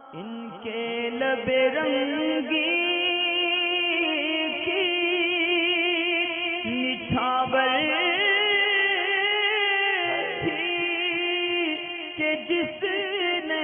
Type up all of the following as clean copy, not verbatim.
ان کے لب رنگی کی نچھاور تھی کہ جس نے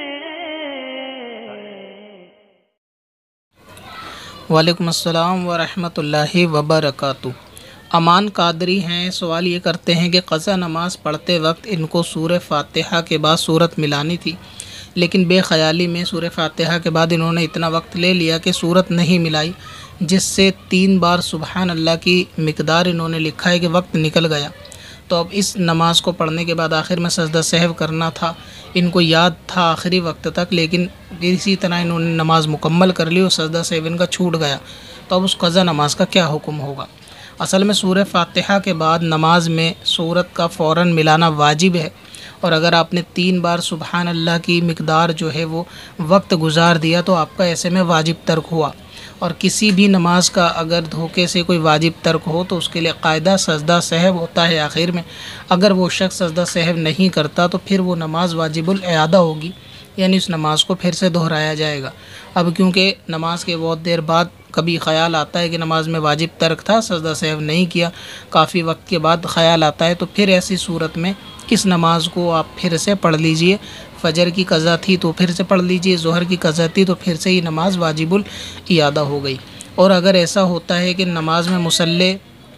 وعلیکم السلام ورحمۃ اللہ وبرکاتہ۔ امان قادری ہیں، سوال یہ کرتے ہیں کہ قضا نماز پڑھتے وقت ان کو سورہ فاتحہ کے بعد سورت ملانی تھی، لیکن بے خیالی میں سورہ فاتحہ کے بعد انہوں نے اتنا وقت لے لیا کہ سورت نہیں ملائی، جس سے 3 بار سبحان اللہ کی مقدار انہوں نے لکھا ہے کہ وقت نکل گیا۔ تو اب اس نماز کو پڑھنے کے بعد آخر میں سجدہ سہو کرنا تھا، ان کو یاد تھا آخری وقت تک، لیکن اسی طرح انہوں نے نماز مکمل کر لی اور سجدہ سہو ان کا چھوٹ گیا۔ تو اب اس قضا نماز کا کیا حکم ہوگا؟ اصل میں سورہ فاتحہ کے بعد نماز میں سورت کا فوراً ملانا واجب ہے، اور اگر آپ نے 3 بار سبحان اللہ کی مقدار جو ہے وہ وقت گزار دیا تو آپ کا ایسے میں واجب ترک ہوا۔ اور کسی بھی نماز کا اگر دھوکے سے کوئی واجب ترک ہو تو اس کے لیے قاعدہ سجدہ سہو ہوتا ہے آخر میں۔ اگر وہ شخص سجدہ سہو نہیں کرتا تو پھر وہ نماز واجب الاعادہ ہوگی، یعنی اس نماز کو پھر سے دہرایا جائے گا۔ اب کیونکہ نماز کے بہت دیر بعد کبھی خیال آتا ہے کہ نماز میں واجب ترک تھا، سجدہ سہو نہیں کیا، کافی وقت کے بعد خیال آتا ہے، تو پھر ایسی صورت میں اس نماز کو آپ پھر سے پڑھ لیجئے۔ فجر کی قضا تھی تو پھر سے پڑھ لیجئے، ظہر کی قضا تھی تو پھر سے ہی نماز واجب الاعادہ ہو گئی۔ اور اگر ایسا ہوتا ہے کہ نماز میں مصلی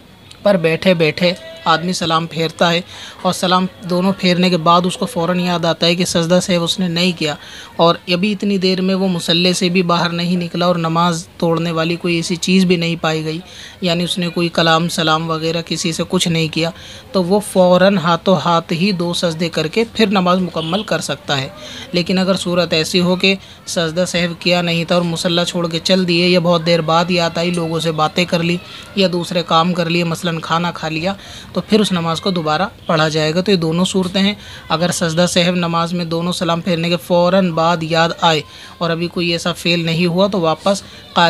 پر بیٹھے بیٹھے آدمی سلام پھیرتا ہے اور سلام دونوں پھیرنے کے بعد اس کو فوراً یاد آتا ہے کہ سجدہ سہو اس نے نہیں کیا، اور ابھی اتنی دیر میں وہ مصلی سے بھی باہر نہیں نکلا اور نماز توڑنے والی کوئی ایسی چیز بھی نہیں پائی گئی، یعنی اس نے کوئی کلام سلام وغیرہ کسی سے کچھ نہیں کیا، تو وہ فوراً ہاتھوں ہاتھ ہی 2 سجدے کر کے پھر نماز مکمل کر سکتا ہے۔ لیکن اگر صورت ایسی ہو کہ سجدہ سہو کیا نہیں تھا اور مصلی چھوڑ کے چل دیے، یا بہت دیر بعد یاد آئی، لوگوں سے باتیں کر لی یا دوسرے کام کر لیے، مثلاً کھانا کھا لیا، تو پھر اس نماز کو دوبارہ پڑھا جائے گا۔ تو یہ دونوں صورتیں ہیں۔ اگر سجدہ سہو نماز میں دونوں سلام پھیرنے کے فوراً بعد یاد آئے اور ابھی کوئی ایسا فعل نہیں ہوا تو واپس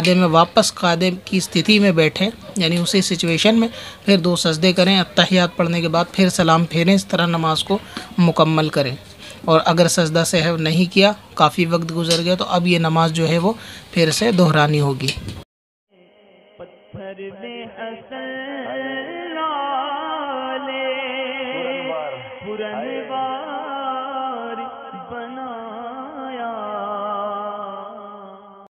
قاعدے کی استھتی میں بیٹھیں، یعنی اسی سچویشن میں پھر 2 سجدے کریں، اتحیات پڑھنے کے بعد پھر سلام پھیریں، اس طرح نماز کو مکمل کریں۔ اور اگر سجدہ سہو نہیں کیا، کافی وقت گزر گیا، تو اب یہ نماز جو ہے وہ پھر سے دہرانی ہوگی۔ پتھر میں اصل